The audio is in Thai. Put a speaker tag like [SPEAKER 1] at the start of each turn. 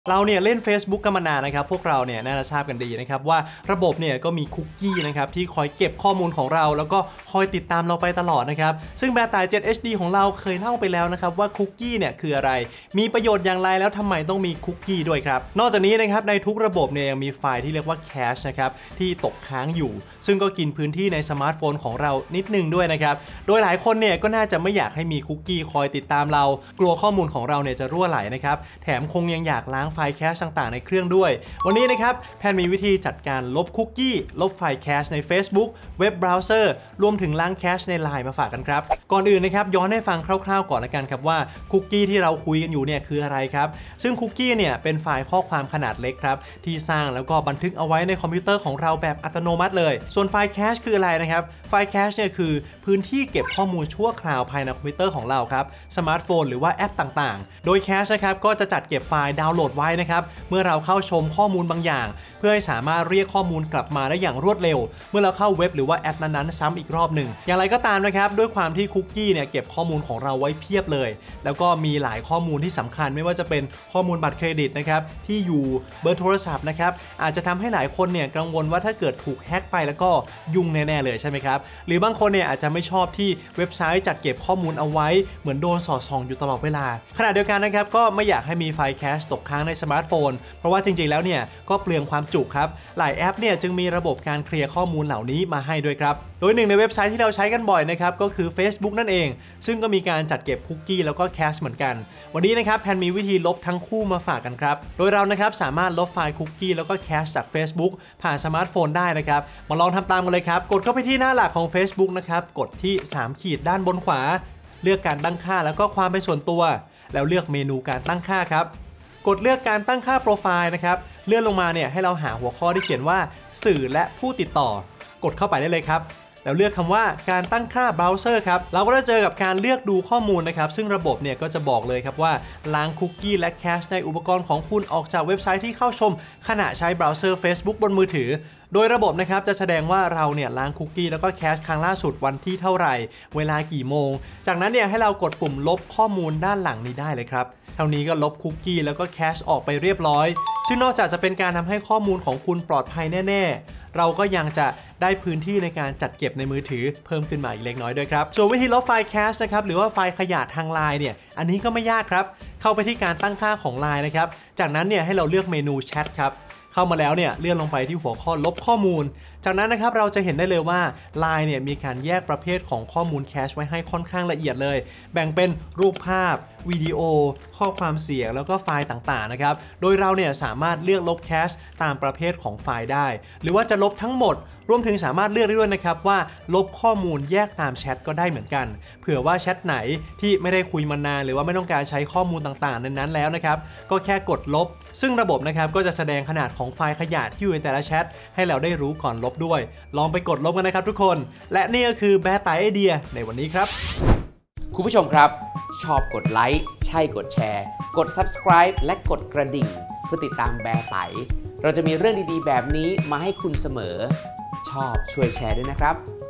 [SPEAKER 1] เราเนี่ยเล่น Facebook กันมานานนะครับพวกเราเนี่ยน่าจะทราบกันดีนะครับว่าระบบเนี่ยก็มีคุกกี้นะครับที่คอยเก็บข้อมูลของเราแล้วก็คอยติดตามเราไปตลอดนะครับซึ่งแบร์ไต 7HD ของเราเคยเล่าไปแล้วนะครับว่าคุกกี้เนี่ยคืออะไรมีประโยชน์อย่างไรแล้วทำไมต้องมีคุกกี้ด้วยครับนอกจากนี้นะครับในทุกระบบเนี่ยยังมีไฟล์ที่เรียกว่าแคชนะครับที่ตกค้างอยู่ซึ่งก็กินพื้นที่ในสมาร์ทโฟนของเรานิดนึงด้วยนะครับโดยหลายคนเนี่ยก็น่าจะไม่อยากให้มีคุกกี้คอยติดตามเรากลัวข้อมูลของเราเนี่ยจะรั่วไหลนะครับแถมคงยังอยากล้างไฟล์แคชต่างๆในเครื่องด้วยวันนี้นะครับแพนมีวิธีจัดการลบคุกกี้ลบไฟล์แคชใน Facebook เว็บเบราว์เซอร์รวมถึงล้างแคชใน LINE มาฝากกันครับก่อนอื่นนะครับย้อนให้ฟังคร่าวๆก่อนละกันครับว่าคุกกี้ที่เราคุยกันอยู่เนี่ยคืออะไรครับซึ่งคุกกี้เนี่ยเป็นไฟล์ข้อความขนาดเล็กครับที่สร้างแล้วก็บันทึกเอาไว้ในคอมพิวเตอร์ของเราแบบอัตโนมัติเลยส่วนไฟล์แคชคืออะไรนะครับไฟล์แคชเนี่ยคือพื้นที่เก็บข้อมูลชั่วคราวภายในคอมพิวเตอร์ของเราครับสมาร์ทโฟนหรือว่าแอปต่างๆโดยแคชนะครับก็จะจัดเก็บไฟล์ดาวน์โหลดไว้นะครับเมื่อเราเข้าชมข้อมูลบางอย่างเพื่อให้สามารถเรียกข้อมูลกลับมาได้อย่างรวดเร็วเมื่อเราเข้าเว็บหรือว่าแอปนั้นๆซ้ำอีกรอบหนึ่งอย่างไรก็ตามนะครับด้วยความที่คุกกี้เนี่ยเก็บข้อมูลของเราไว้เพียบเลยแล้วก็มีหลายข้อมูลที่สำคัญไม่ว่าจะเป็นข้อมูลบัตรเครดิตนะครับที่อยู่เบอร์โทรศัพท์นะครับอาจจะทำให้หลายคนเนี่ยกังวลว่าถ้าเกิดถูกแฮ็กไปแล้วก็ยุ่งแน่ๆเลยใช่ไหมครับหรือบางคนเนี่ยอาจจะไม่ชอบที่เว็บไซต์จัดเก็บข้อมูลเอาไว้เหมือนโดนสอดส่องอยู่ตลอดเวลาขณะเดียวกันนะครับก็ไม่อยากให้มีไฟล์แคชตกค้างในสมาร์ทโฟนเพราะว่าจริงๆแล้วเนี่ยก็เปลืองความจุครับหลายแอปเนี่ยจึงมีระบบการเคลียร์ข้อมูลเหล่านี้มาให้ด้วยครับโดยหนึ่งในเว็บไซต์ที่เราใช้กันบ่อยนะครับก็คือ Facebook นั่นเองซึ่งก็มีการจัดเก็บคุกกี้แล้วก็แคชเหมือนกันวันนี้นะครับแพนมีวิธีลบทั้งคู่มาฝากกันครับโดยเรานะครับสามารถลบไฟล์คุกกี้แล้วก็แคชจาก Facebook ผ่านสมาร์ทโฟนได้นะครับมาลองทำตามกันเลยครับกดเข้าไปที่หน้าหลักของ Facebook นะครับกดที่3ขีดด้านบนขวาเลือกการตั้งค่าแล้วก็ความเป็นส่วนตัวแล้วเลือกเมนูการตั้งค่าครับกดเลือกการตั้งค่าโปรไฟล์นะครับเลื่อนลงมาเนี่ยให้เราหาหัวข้อที่เขียนว่าสื่อและผู้ติดต่อกดเข้าไปได้เลยครับแล้วเลือกคำว่าการตั้งค่าเบราว์เซอร์ครับเราก็จะเจอกับการเลือกดูข้อมูลนะครับซึ่งระบบเนี่ยก็จะบอกเลยครับว่าล้างคุกกี้และแคชในอุปกรณ์ของคุณออกจากเว็บไซต์ที่เข้าชมขณะใช้เบราว์เซอร์ Facebook บนมือถือโดยระบบนะครับจะแสดงว่าเราเนี่ยล้างคุกกี้แล้วก็แคชครั้งล่าสุดวันที่เท่าไหร่เวลากี่โมงจากนั้นเนี่ยให้เรากดปุ่มลบข้อมูลด้านหลังนี้ได้เลยครับเท่านี้ก็ลบคุกกี้แล้วก็แคชออกไปเรียบร้อยซึ่งนอกจากจะเป็นการทำให้ข้อมูลของคุณปลอดภัยแน่ๆเราก็ยังจะได้พื้นที่ในการจัดเก็บในมือถือเพิ่มขึ้นมาอีกเล็กน้อยด้วยครับส่วนวิธีลบไฟล์แคชนะครับหรือว่าไฟล์ขยะทาง LINE เนี่ยอันนี้ก็ไม่ยากครับเข้าไปที่การตั้งค่าของ LINE นะครับจากนั้นเนี่ยให้เราเลือกเมนูแชทครับเข้ามาแล้วเนี่ยเลื่อนลงไปที่หัวข้อลบข้อมูลจากนั้นนะครับเราจะเห็นได้เลยว่า LINE เนี่ยมีการแยกประเภทของข้อมูลแคชไว้ให้ค่อนข้างละเอียดเลยแบ่งเป็นรูปภาพวิดีโอข้อความเสียงแล้วก็ไฟล์ต่างๆนะครับโดยเราเนี่ยสามารถเลือกลบแคชตามประเภทของไฟล์ได้หรือว่าจะลบทั้งหมดรวมถึงสามารถเลือกได้ด้วยนะครับว่าลบข้อมูลแยกตามแชทก็ได้เหมือนกันเผื่อว่าแชทไหนที่ไม่ได้คุยมานานหรือว่าไม่ต้องการใช้ข้อมูลต่างๆนั้นแล้วนะครับก็แค่กดลบซึ่งระบบนะครับก็จะแสดงขนาดของไฟล์ขยะที่อยู่ในแต่ละแชทให้เราได้รู้ก่อนลบด้วยลองไปกดลบกันนะครับทุกคนและนี่ก็คือแบร์ไตไอเดียในวันนี้ครับ
[SPEAKER 2] คุณผู้ชมครับชอบกดไลค์ใช่กดแชร์กด Subscribe และกดกระดิ่งเพื่อติดตามแบร์ไตเราจะมีเรื่องดีๆแบบนี้มาให้คุณเสมอชอบช่วยแชร์ด้วยนะครับ